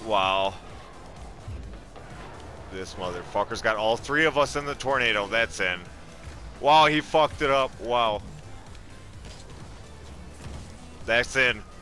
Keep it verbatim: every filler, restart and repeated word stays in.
Wow. This motherfucker's got all three of us in the tornado. That's in. Wow, he fucked it up. Wow. That's in.